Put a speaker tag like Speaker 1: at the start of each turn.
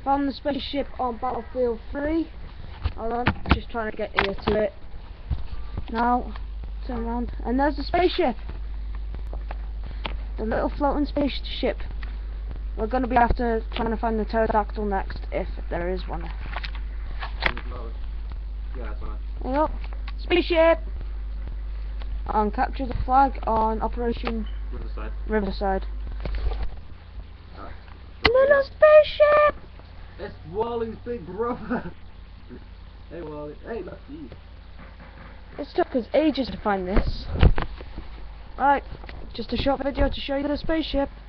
Speaker 1: Found the spaceship on Battlefield 3. Hold on, just trying to get here to it. Now, turn around, and there's the spaceship. The little floating spaceship. We're going to be after trying to find the pterodactyl next, if there is one.
Speaker 2: Yeah, that's fine.
Speaker 1: Yep. Spaceship! And capture the flag on Operation Riverside. Little spaceship!
Speaker 2: It's Wally's big brother! Hey Wally, hey Lucky!
Speaker 1: It took us ages to find this. Right, just a short video to show you the spaceship.